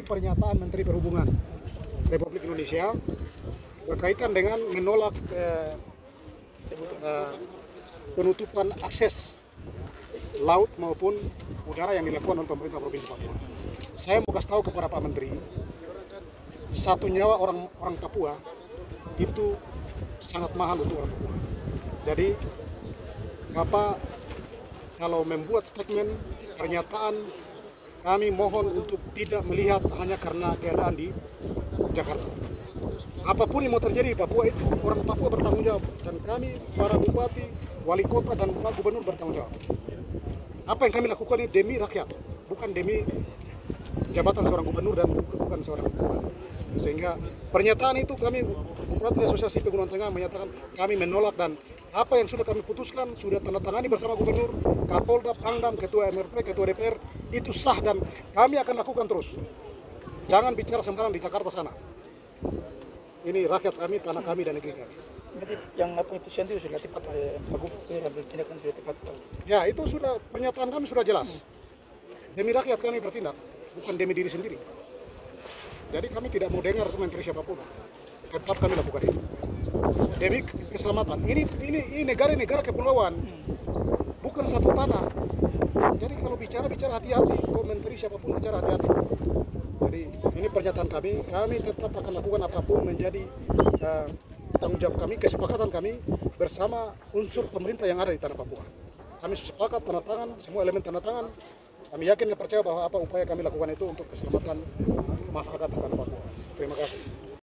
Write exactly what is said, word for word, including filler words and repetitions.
pernyataan Menteri Perhubungan Republik Indonesia berkaitan dengan menolak eh, eh, penutupan akses laut maupun udara yang dilakukan oleh pemerintah Provinsi Papua. Saya mau kasih tahu kepada Pak Menteri, satu nyawa orang orang Papua itu sangat mahal untuk orang Papua. Jadi, Bapak kalau membuat statement, pernyataan, kami mohon untuk tidak melihat hanya karena keadaan di Jakarta. Apapun yang mau terjadi di Papua itu, orang Papua bertanggung jawab. Dan kami, para bupati, wali kota, dan pak gubernur bertanggung jawab. Apa yang kami lakukan ini demi rakyat, bukan demi jabatan seorang gubernur dan bukan seorang bupati. Sehingga pernyataan itu kami, Bupati Asosiasi Pegunungan Tengah menyatakan kami menolak, dan apa yang sudah kami putuskan, sudah tanda tangani bersama Gubernur, Kapolda, Pangdam, Ketua M R P, Ketua D P R, itu sah dan kami akan lakukan terus. Jangan bicara sembarang di Jakarta sana. Ini rakyat kami, tanah kami, dan negeri kami. Berarti yang putusan itu sudah tepat oleh Pak Gubernur, ambil tindakan sudah tepat. Ya, itu sudah, pernyataan kami sudah jelas. Demi rakyat kami bertindak, bukan demi diri sendiri. Jadi kami tidak mau dengar menteri siapapun. Tetap kami lakukan itu. Demi keselamatan. Ini ini ini negara-negara kepulauan, bukan satu tanah. Jadi kalau bicara bicara hati-hati. Kok menteri siapapun bicara hati-hati. Jadi ini pernyataan kami. Kami tetap akan lakukan apapun menjadi uh, tanggung jawab kami, kesepakatan kami bersama unsur pemerintah yang ada di tanah Papua. Kami sepakat tanda tangan, semua elemen tanda tangan. Kami yakin dan percaya bahwa apa upaya kami lakukan itu untuk keselamatan masyarakat di tanah Papua. Terima kasih.